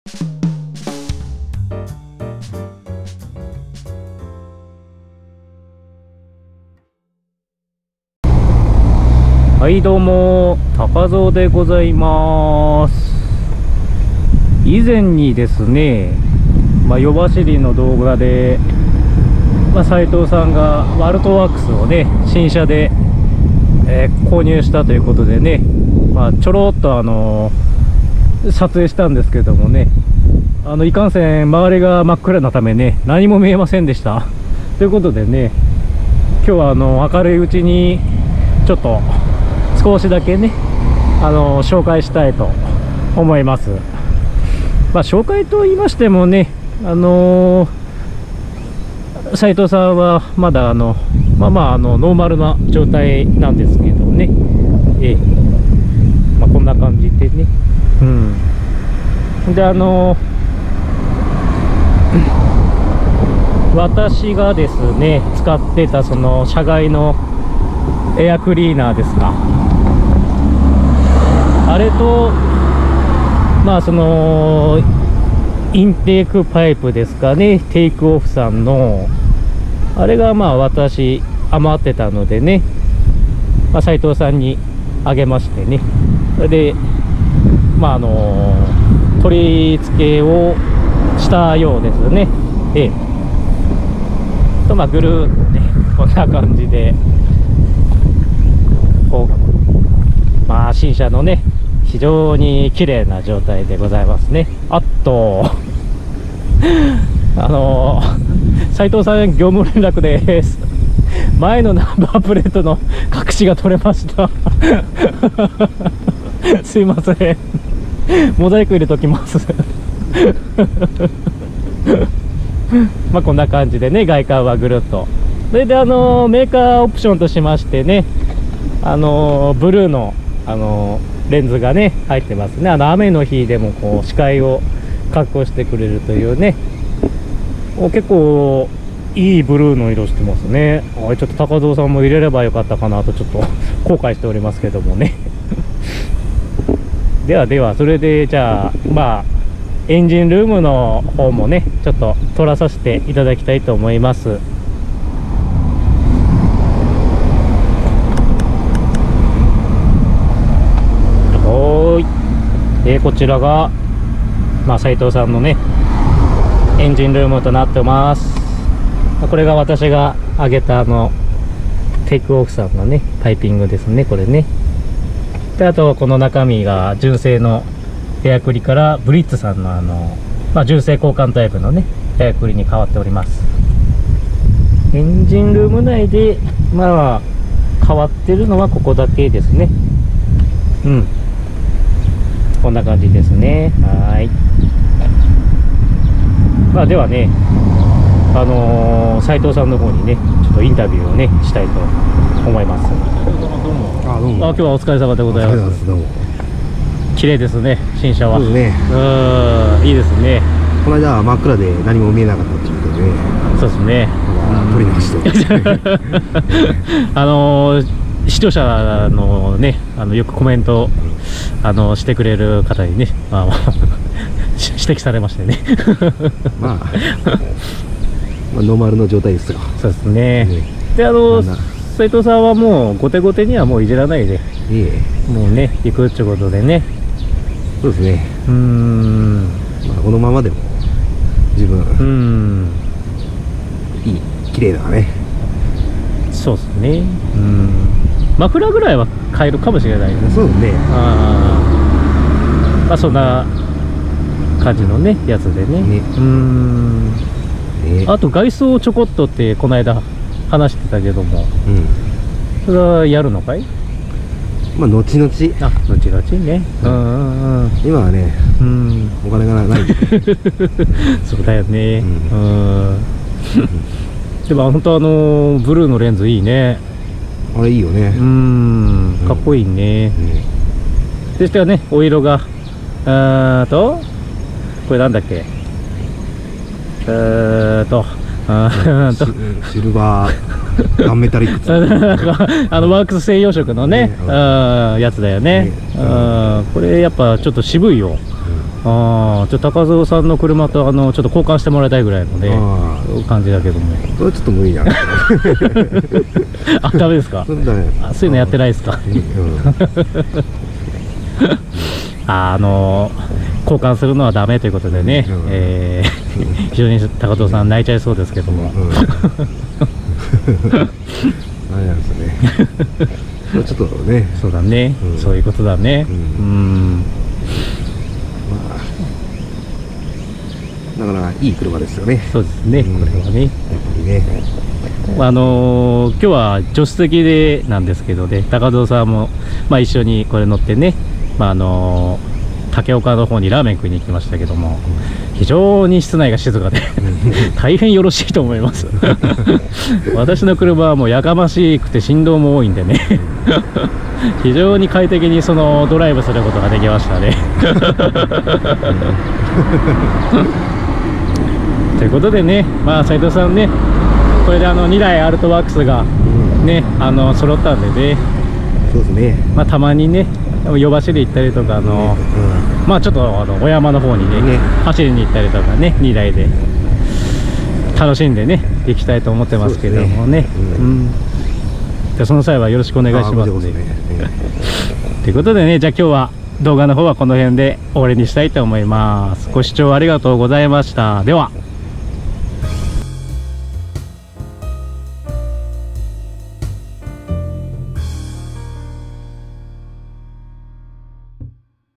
はいどうも、高蔵でございます。以前にですね、夜走りの動画で、斉藤さんがワルトワークスをね、新車で、購入したということでね、ちょろっと撮影したんですけどもね、いかんせん周りが真っ暗なためね、何も見えませんでした。ということでね、今日は明るいうちにちょっと少しだけね、紹介したいと思います。紹介と言いましてもね、斉藤さんはまだノーマルな状態なんですけどね、こんな感じでね、で私がですね使ってたその車外のエアクリーナーですか、あれとそのインテークパイプですかね、テイクオフさんのあれが私余ってたのでね、斉藤さんにあげましてね、それで取り付けをしたようですね。とぐるーっとね、こんな感じでこう新車のね非常に綺麗な状態でございますね。あと斉藤さん業務連絡です。前のナンバープレートの隠しが取れましたすいません、モザイク入れときますこんな感じでね、外観はぐるっと。それでメーカーオプションとしましてね、ブルーのレンズがね入ってますね。雨の日でもこう視界を確保してくれるというね、結構いいブルーの色してますね。ちょっと高蔵さんも入れればよかったかなとちょっと後悔しておりますけどもねではそれでじゃあエンジンルームの方もねちょっと撮らさせていただきたいと思います。こちらが斉藤さんのねエンジンルームとなってます。これが私があげたテイクオフさんのねパイピングですね、これね。であとこの中身が純正のエアクリからブリッツさんの純正交換タイプのねエアクリに変わっております。エンジンルーム内で変わってるのはここだけですね。こんな感じですね。はい。ではね、斉藤さんの方にねちょっとインタビューをねしたいと思います。どうも。今日はお疲れ様でございます。どうも。綺麗ですね、新車は。そうですね。いいですね。 この間は真っ暗で何も見えなかったっていうことで、 そうですね。 撮り直して視聴者のねよくコメントしてくれる方にね指摘されましてねノーマルの状態ですよ。 そうですね。で斉藤さんはもう後手後手にはもういじらないで、もうね行くってことでね。 そうですね。このままでも十分いい綺麗だね。 そうですね。マフラーぐらいは変えるかもしれないですね。 そうですね。 そんな感じのねやつでね。あと外装をちょこっとってこの間話してたけども、それはやるのかい？ 後々。後々 ね。 今はね、お金がない。 そうだよね。でも本当ブルーのレンズいいね。 あれいいよね。 かっこいいね。そしてね、お色がこれなんだっけ、 シルバーガンメタリックツワークス専用色のね、やつだよね。これやっぱちょっと渋いよ。 ああ、高蔵さんの車とちょっと交換してもらいたいぐらいのね感じだけども。 これちょっと無理なあ、ダメですか。 そうだね。 あ、そういうのやってないですか。交換するのはダメということでね、非常に高蔵さん泣いちゃいそうですけども。 あれなんですね。ちょっとね。 そうだね、そういうことだね。 だからいい車ですよね。 そうですね、これはね。 やっぱりね。 今日は助手席でなんですけどね、高蔵さんも、一緒にこれ乗ってね、竹岡の方にラーメン食いに行きましたけども、非常に室内が静かで大変よろしいと思います。私の車はもうやかましくて振動も多いんでね非常に快適にドライブすることができましたね。ということでね、斉藤さんね、これで2台アルトワークスがね、揃ったんでね、 そうですね。 たまにね、夜走り行ったりとか、ちょっとお山の方にね、走りに行ったりとかね、2台で楽しんでね、行きたいと思ってますけどもね。じゃあその際はよろしくお願いしますね。ということでね、じゃあ今日は動画の方はこの辺で終わりにしたいと思います。ご視聴ありがとうございました。では。